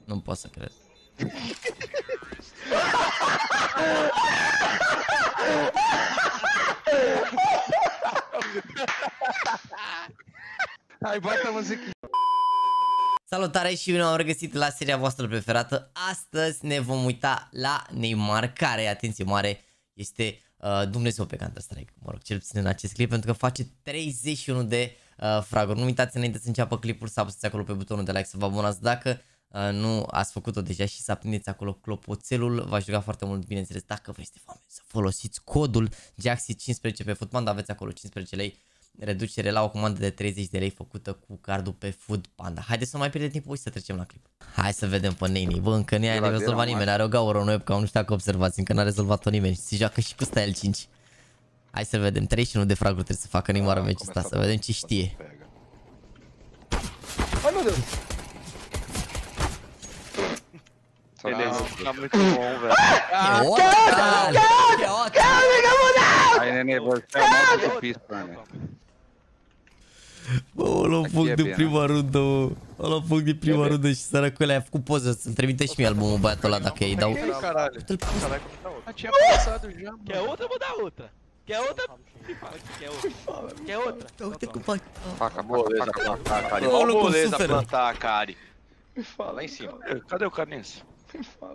Nu pot să cred. Hai, bată muzică. Salutare și bine am regăsit la seria voastră preferată. Astăzi ne vom uita la Neymar, care, atenție mare, este Dumnezeu pe Counter-Strike. Mă rog, cel puțin în acest clip, pentru că face 31 de fraguri. Nu uitați înainte să înceapă clipul să apăsați acolo pe butonul de like, să vă abonați dacă nu ați făcut-o deja și să aprindeți acolo clopoțelul. V-aș ruga foarte mult, bineînțeles, dacă vreți de foame, să folosiți codul JAXI15 pe Foodpanda. Aveți acolo 15 lei reducere la o comandă de 30 de lei făcută cu cardul pe Foodpanda. Haideți să mai pierdem timpul și să trecem la clip. Hai să vedem pe Neni. Bă, încă nu a rezolvat nimeni. Are o gaură, un webcam, nu știu dacă observați, încă n-a rezolvat-o nimeni. Se joacă și cu Style 5. Hai să vedem. 31 de fraguri trebuie să facă Neymar în meciul ăsta, să vedem ce știe. Ai, meu Deus! Beleza, tá muito bom, velho. Aí, Nenê, você é o mais difícil pra mim. Bă, o luăm foc de prima rundă, mă. O luăm foc de prima rundă și săracul ăla a făcut poză să-mi trimite și mie albumul băiatul ăla dacă îi dau. Caralho. Tinha passado já. Quer outra? Vou dar outra. Quer outra? Me fala que quer outra. Quer outra? Uite cum fac. Faca, moleza, plantar, Kari. Ô, Ó, louco, moleza, super. plantar, Kari. Me fala. Lá em cima. Cadê o Carlinhos? Me fala.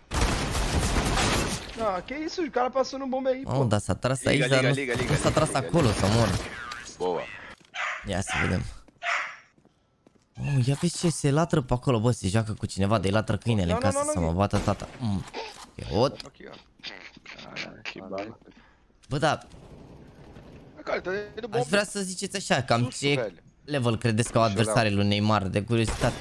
Ah, que isso? O cara passou no bombe aí, Mamă, pô. dar s-a tras aici, Liga, dar liga, nu liga, s-a tras liga, acolo să mor. Boa. Ia să vedem. Mamă, ia vezi ce se latră pe acolo, bă, se joacă cu cineva, de-i latră câinele în casă să mă bată tata. E hot. Aqui, ó. Caralho, que bala. Bă, da, Cara, tá indo aș bombe. vrea să ziceți așa, cam Sus, ce velho. level credeți că au adversarii lui Neymar, de curiozitate.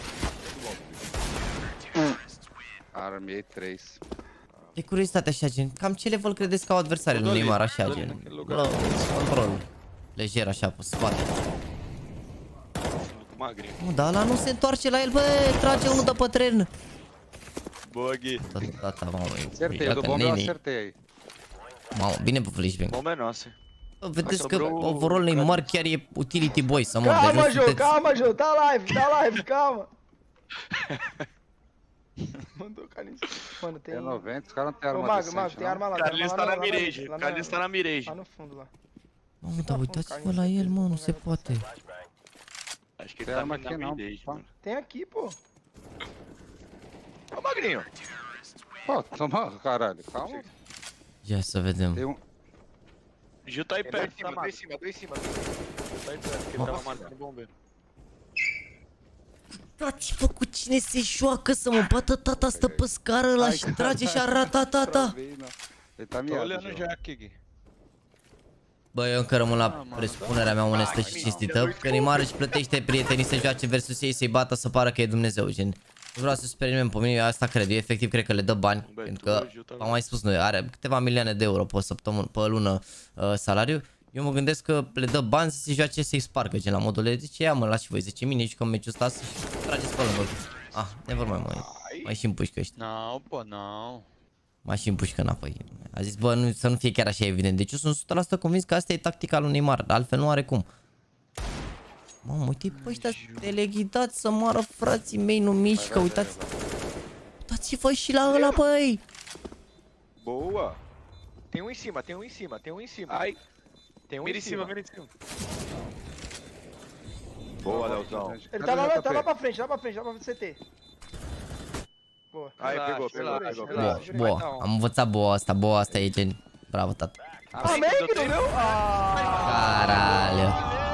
Armei 3. De curiozitate așa, gen, cam ce level credeți că au adversarii lui Neymar, așa, gen. Control. Lejer, așa, pe spate. Magrinho. Nu, dar ăla nu se întoarce la el, bă, trage unul de pe tren. Boa, Gui. Tata, mamă, Acertei, eu do bombe eu acertei. Mamă, bine pe flashbang. Bomba é nossa. Vedeți că overall Neymar chiar e utility boy să mor. Calma, Deci nu Jô, sunteți... calma, Jô. Tá live, calma. Mandou o Carlinhos. Mano, tem... É 90, os caras não tem Ô, arma Mago, decente, Mago, tem não. arma lá. Carlinhos tá na mirage. Carlinhos tá na mirage. Lá no fundo, lá. Mamă, dar uitați-vă la el, mă, nu se poate. Acho que Tem ele tá arma na aqui não. mirage, Pô, mano. Tem aqui, pô. Ô, Magrinho. Pô, toma, caralho, calma. Ia să vedem. Tem um... Gil tá aí perto, tá, dois mano? em cima, dois em cima. Tá aí perto, porque ele tava marcando o bombeiro. Dați-vă cu cine se joacă să mă bată tata, stă pe scară ăla și trage și arată tata. Ele tá Tô miado. olhando João. já aqui, Gui. Bă, eu încă rămân la presupunerea mea onestă și cinstită că Neymar își plătește prietenii să joace versus ei, să-i bată, să pară că e Dumnezeu, gen. Nu vreau să super nimeni pe mine, eu asta cred, eu efectiv cred că le dă bani, pentru că, am mai spus noi, are câteva milioane de euro pe săptămână, pe lună salariu. Eu mă gândesc că le dă bani să se joace, să-i spargă, gen la modul de zice, ia mă, las și voi 10 mine, jucăm meciul ăsta să trageți pe lângă. Ah, never mai și împușcă ăștia. Não, pô, não. Mai și împușcă înapoi. A zis, bă, nu, să nu fie chiar așa evident. Deci eu sunt 100% convins că asta e tactica lui Neymar, altfel nu are cum. Mamă, uite pe ăștia teleghidați să moară frații mei, nu mișcă, uitați. Uitați-vă și la ăla, băi! Boa. Tem um em cima, tem um em cima, tem um em cima. Ai, Tem um mira em em cima, cima. mira em cima. Boa, Leozão. Ele tá lá pra frente, lá pra frente, CT. Boa. Aí, pegou, pegou, relaxa, pegou. relaxa. Boa, boa, am învățat boa asta e gen. Bravo, tată. Ah, meio que não deu? Caralho.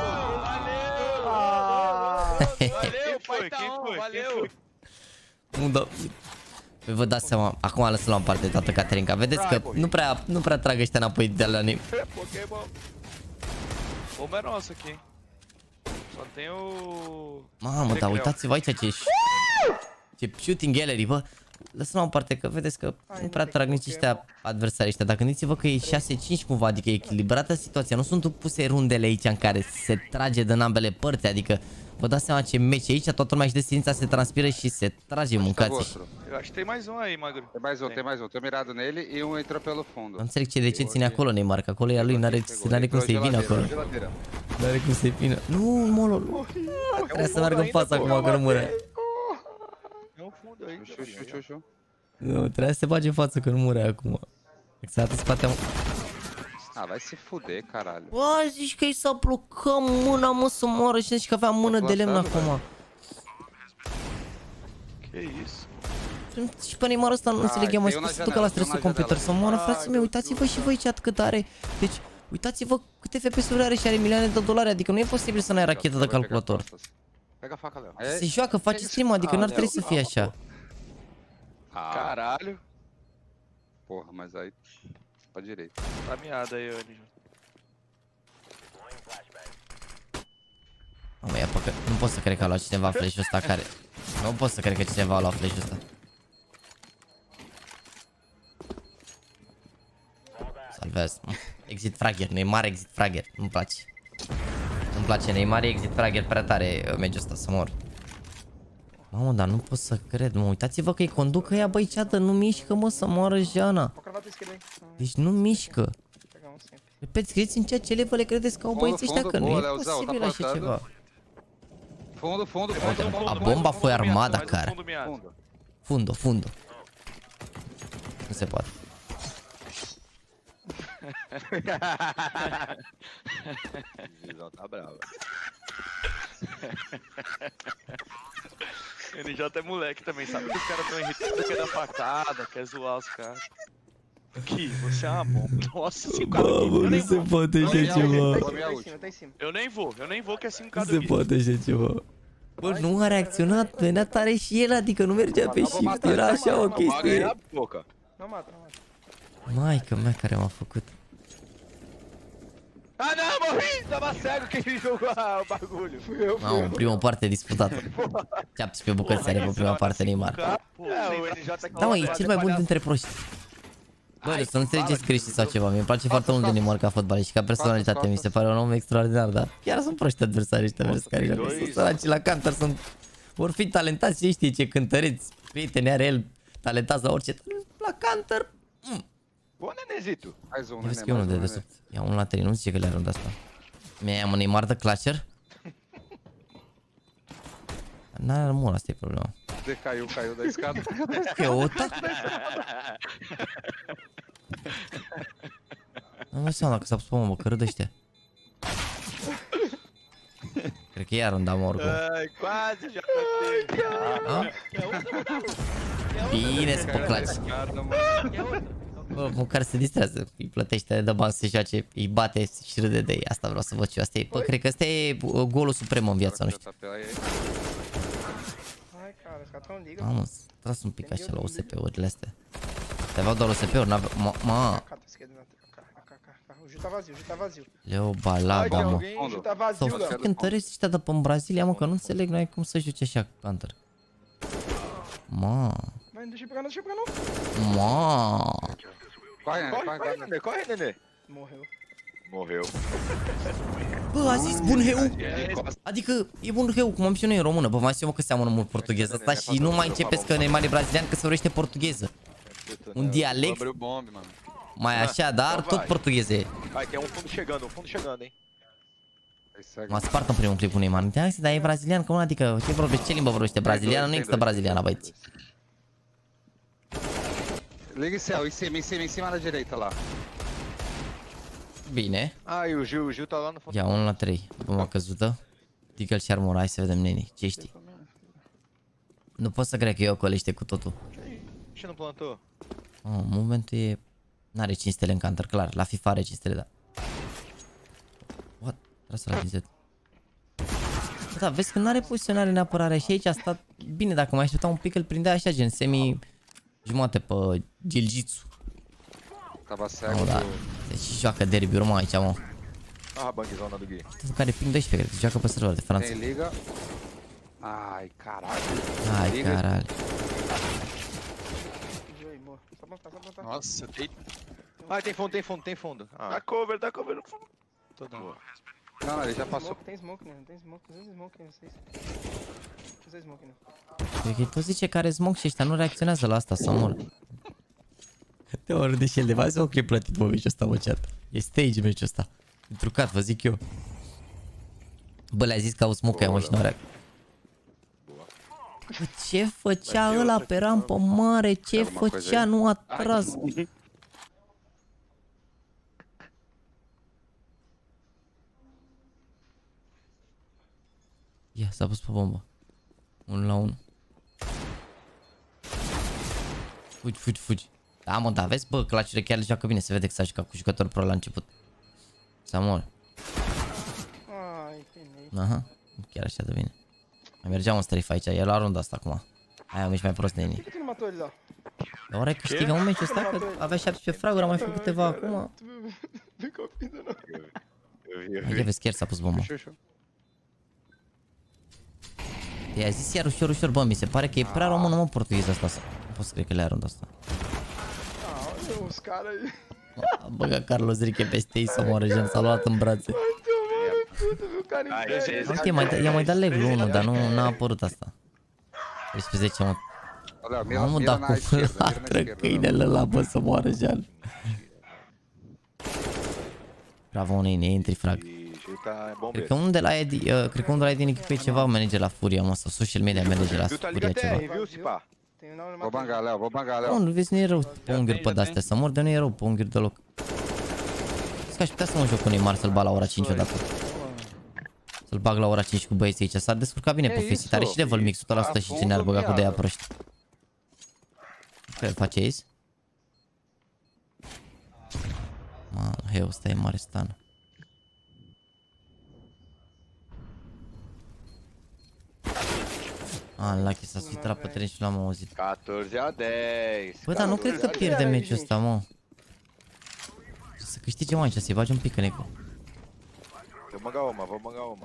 Valeu, pai, tá on, valeu. Nu dă. Păi vă dați seama, acum lăsăm la o parte toată Caterinca. Vedeți că nu prea trag ăștia înapoi de la Neymar. Pokémon. Bomba é nossa aqui, hein. Só tem o... Mamă, dar uitați-vă aici ce shooting gallery, bă. Lăsăm la o parte că vedeți că nu prea trag nici ăștia adversarii ăștia. Dar gândiți-vă că e 6-5 cumva, adică e echilibrată situația. Nu sunt puse rundele aici în care se trage din ambele părți, adică vă dați seama ce meci aici, toată lumea își dă silința, se transpiră și se trage, mâncați. Eu acho que tem mais um aí, Magro. Tem mais um, tem mais um. Tô mirado nele e um entrou pelo fundo. Nu înțeleg de ce ține acolo Neymar, că acolo e a lui, n-are cum să-i vină acolo. N-are cum să-i vină. Nu, molo, trebuie să meargă în fața acum, că rămâne. É um fundo Șu. Nu, trebuia să se bage în față că nu murea acum. Exact în spate. Ah, vai se fuder, caralho. Bă, zici că i s-a blocat mâna, mă, să moară și zici că avea mână de lemn acum. Que isso? Și pe Neymar ăsta nu înțeleg eu, mă, și să ducă la stresul computer să moară, frații mei, uitați-vă și voi chat cât are. Deci, uitați-vă câte FPS-uri are și are milioane de dolari, adică nu e posibil să n-ai rachetă de calculator. Pega a faca, Léo. Se joacă, face stream, adică n-ar trebui să fie așa. Caralho. Porra, mas aí... Pra direita. Tá miado aí, Anjo. Mamă, ia păcă... Nu pot să cred că a luat cineva flash-ul ăsta care... Nu pot să cred că cineva a luat flash-ul ăsta. Salvează. Exit fragger, Neymar exit fragger. Nu-mi place. Nu-mi place Neymar exit fragger prea tare meciul ăsta, să mor. Mamă, dar nu pot să cred, mă. Uitați-vă că-i conduc ăia, băi, ceată, nu mișcă, mă, să moară Jana. Deci nu mișcă. Repet, scrieți în ceea ce le vă le credeți că au băieți ăștia, că nu e posibil așa ceva. Fundo. A bomba foi armada, cara. Fundo. Nu se poate. Visão tá brava. NJ é moleque também, sabe que os caras tão irritados, quer dar facada, quer zoar os caras. Aqui, você é uma bomba. Nossa, 5k do Mamă, nu se poate așa ceva. Eu nem vou que é 5k Nu do se Gui. poate așa ceva. Bă, nu a reacționat, venea tare și el, adică nu mergea pe shift, era așa o chestie. Não mata. Maică mea care m-a făcut. Ah, não, morri! Tava cego quem jogou o bagulho. Fui eu. Mamă, prima parte disputată. 17 bucăți are pe prima parte Neymar. O NJ tá Da, mă, e cel mai bun dintre proști. Bă, să nu înțelegeți greșit sau ceva, mi-e place foarte mult de Neymar ca fotbalist și ca personalitate, mi se pare un om extraordinar, dar chiar sunt proști adversari ăștia care joacă, sunt săraci la Counter, sunt... Vor fi talentați și știi ce cântăreți, prieteni are el, talentați la orice, la Counter... Bun, Nenezito. Mais um, Vezi că e unul de desubt, ia unul la 3, nu zice că le-a rundat asta. Mi-a mă Neymar de Clasher? N-are armură, asta e problema. Caiu da escada. Que outra? Nu mă seama dacă s-a pus pe mă, că râd ăștia. Cred că iar îmi dau morgul. Ai, quase já catei. Bine, să pe claci. Bă, măcar se distrează, îi plătește, dă bani să se joace, îi bate și râde de ei. Asta vreau să văd și eu, asta e, bă, cred că ăsta e golul suprem în viață, nu știu. Ai, cara, os caras tão liga. Mamă, tras un pic așa la OSP-urile astea. Te aveau doar OSP-uri, n-aveau... Ma... AK, tá esquerdo, AK. O Ju tá vazio, Leo balaba, mă. O Ju tá vazio, Sau Léo. fucking tărești ăștia de pe Brazilia, mă, că nu înțeleg, n-ai cum să joci așa Counter. Ma... Vai, deixa eu pegar, não. Ma... Corre, Nenê. Morreu. Bă, a zis bun heu. Adică e bun heu, cum am și noi în română. Bă, mai știu că seamănă mult portugheză asta și nu mai începeți că Neymar e brazilian, că se vorbește portugheză. Un dialect mai așa, dar tot portugheză e. Ai, tem fundo chegando, hein. M-a spart în primul clip cu Neymar. Dar e brazilian, cum adică ce vorbește, ce limbă vorbește? Braziliană? Nu există braziliana, băieți. Liga o céu, em cima da direita lá. Bine. Ai, o Gil tá lá no fundo. Ia 1 la 3. Bomba căzută. Deagle și armura, hai să vedem, neni. Ce știi? Nu pot să cred că eu colește cu totul. Ce nu plantou? Momentul e... N-are 5 stele în Counter, clar. La FIFA are 5 stele, da. What? Trebuie să la DZ. Da, vezi că n-are poziționare în apărare și aici a stat... Bine, dacă mai aștepta un pic, îl prindea așa, gen semi... Jumate pe jiu-jitsu. Tava cego Da. do... Deci joacă derby-uri, mă, aici, mă. Ah, bangzona do Gui. Care ping 12, cred că joacă pe server de Franța. Tem liga. Ai, caralho. Hai, caralho. Só plantar. Nossa, tem... Ah, tem fundo. Ah, Dá cover no fundo. tô dando. Não, ele já passou. Tem smoke, né? Tem smoke, não sei. Não smoke, né? Cred că tot zice că are smoke și ăștia nu reacționează la asta, să mor. Te ori de și el de bază, ok, plătit mă meciul ăsta, mă, chat. E stage meciul ăsta. E trucat, vă zic eu. Bă, le-a zis că au smoke aia, mă, și nu are. Bă, ce făcea ăla pe rampă mare? Ce făcea? Nu a tras. Ia, s-a pus pe bombă. 1 la 1. Fugi, fugi, fugi. Da, mă, da, vezi, bă, claciule chiar le joacă bine. Se vede că s-a jucat cu jucători pro la început. S-a mor. Ai, bine. Aha, chiar așa de bine. Mai mergeam un strafe aici, e la runda asta acum. Aia am mai prost de nini. Câte numători da? Dar oare câștigă un meci ăsta? Că avea 17 fraguri, am mai făcut câteva acum. Ia vezi, chiar s-a pus bomba. I-a zis iar ușor, ușor, bă, mi se pare că e prea română, mă, portugheză asta. Nu pot să cred că le-a rând asta. Băga Carlos Riche peste ei să moară, gen, s-a luat în brațe. Uite, i-a mai dat leg-ul 1, dar nu a apărut asta. 13, mă. Mamă, dar cum latră câinele ăla, bă, să moară, Jean. Bravo, unei ne intri, frag. Cred că unul de la Edi, cred că unul de la Edi în echipă e ceva manager la Furia, mă, sau social media manager la Furia ceva. Vou bangar, Léo, vou bangar, Léo. Nu, vezi, nu e rău pe unghiuri pe de-astea, să mor de nu e rău pe unghiuri deloc. Zic că aș putea să mă joc cu Neymar să-l bag la ora 5 odată. Să-l bag la ora 5 cu băieții aici, s-ar descurca bine pe Faceit, are și level mix 100% și ce ne-ar băga cu de-aia proști. Care face ace? Mă, hei, ăsta e mare stană. Lucky s-a filtrat pe teren și l-am auzit. 14 a 10. Bă, dar nu cred că pierde meciul ăsta, mă. Să câștige mai aici, să-i bagi un pic în eco. Vou băga uma, vou băga uma.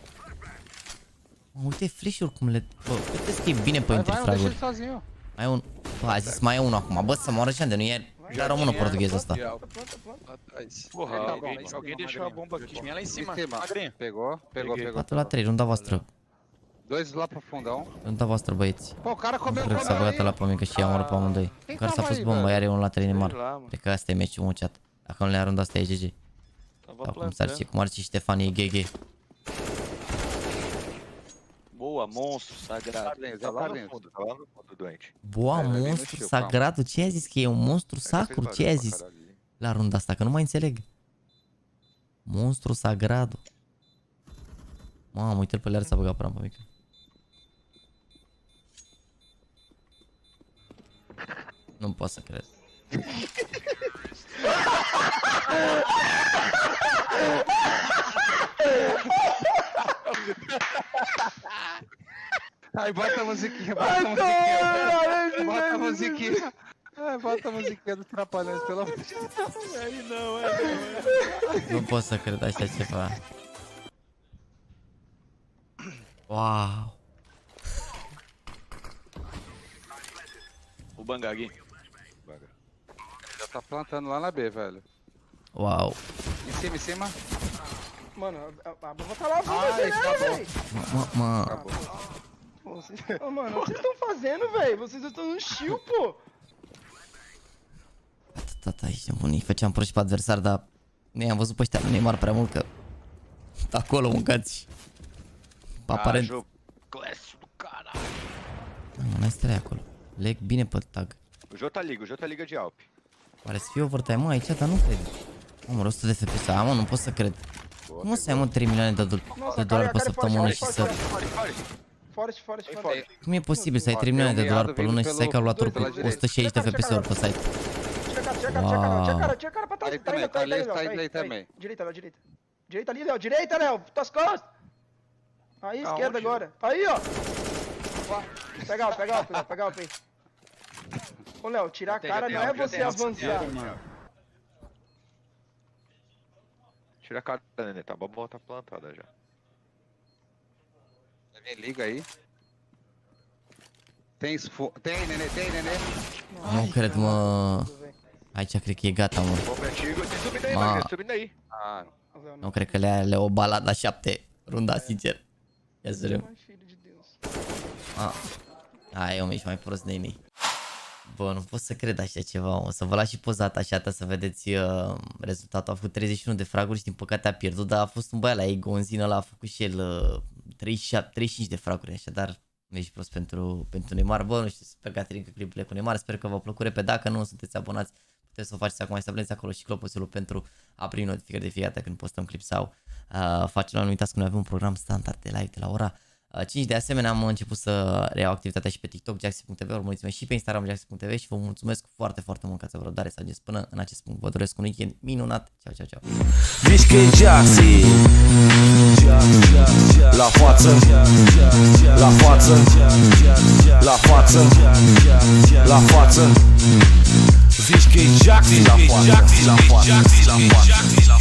Uite flash-uri cum le... Bă, uite că e bine pe între fraguri. Mai e un... Bă, a zis mai e unul acum, bă, să moară și de nu e... Dar română portugheză asta. Porra, alguém deixou a bomba aqui. Tinha lá em cima. Magrinho. Pegou, pegou, pegou. 4 la 3, runda voastră. 2 lá pro fundão. Runda voastră, băieți. Pô, o cara Nu comeu cred că s-a băgat ăla pe mine, că și i-am omorât pe amândoi. Care s-a pus bomba, iar e unul la 3 Neymar. Cred că asta e meciul, mă, chat. Dacă nu le-a runda asta e GG. Sau cum s-ar zice, cum ar zice Ștefan, e GG. Boa, monstro sagrado. Tá lá no fundo, doente. Boa, monstru sagrado? Ce a zis că e un monstru sacru? Ce a zis la runda asta? Că nu mai înțeleg. Monstru sagrado. Mamă, uite-l pe lear s-a băgat pe rampă mică. Nu pot să cred. Ai, bota a musiquinha, bota a musiquinha. Bota a musiquinha. Ai, bota a musiquinha dos Trapalhões, pelo amor de Deus. Aí não, Nu pot să cred așa ceva. Uau. O bangar aqui. Já tá plantando lá na B, velho. Uau. Em cima. Mano, a bomba tá lá, Ai, acabou. Mă. Ô, mano, o que vocês estão fazendo, velho? Vocês estão no shield, pô. Tata, aici nebunii. Făceam proști pe adversar, dar nu i-am văzut pe ăștia lui Neymar prea mult, că acolo mâncați. Aparent. Clash do cara. N-ai stai acolo. Leg bine pe tag. O Jô tá liga de Alp. Pare să fie overtime, mă, aici, dar nu cred. Mă, 100 de FPS, mă, nu pot să cred. Cum o să ai, mă, 3 milioane de dolari pe săptămână și să... Forest. Cum e posibil să ai 3 milioane de dolari pe lună și să ai calculator cu 160 de FPS-uri pe site? Tira cara pra trás. Aí também. Direita, Léo, direita. Direita ali, Léo. Direita, Léo. Tuas costas. Aí, esquerda agora. Aí, ó. Pega o P. Ô, Léo, tirar a cara não é você avançar. Tira a cara da Nenê, tá? A bomba tá plantada já. Liga aí. Tem, Nenê, tem, Nenê. Nu cred, mă. Aici cred că e gata, mă. Bomba antigo, tem subindo aí, Magrinho, subindo aí. Ah, Nu cred că le-o balat la 7 runda, sincer. Ia să vedem. Hai, eu ești mai prost de ei. Bă, nu pot să cred așa ceva, o să vă las și pozat așa să vedeți rezultatul. A făcut 31 de fraguri și din păcate a pierdut, dar a fost un băiat la ei, Gonzin ăla a făcut și el 35 de fraguri, așadar Ești prost pentru Neymar. Bă, nu știu, sper că ați trimis clipurile cu Neymar, sper că v-a plăcut. Repede, dacă nu sunteți abonați, puteți să o faceți acum, să apăsați acolo și clopoțelul pentru a primi notificări de fiecare dată când postăm clip sau facem. Nu uitați că noi avem un program standard de live de la ora 5. De asemenea, am început să reiau activitatea și pe TikTok, jaxi.tv, urmăriți-mă și pe Instagram, jaxi.tv și vă mulțumesc foarte, foarte mult că ați avut răbdare să ajungeți până în acest punct. Vă doresc un weekend minunat. Ciao, ciao, ciao. Mișcă Jaxi la față, la față, la față, la față. Mișcă Jaxi la față, la față, la față.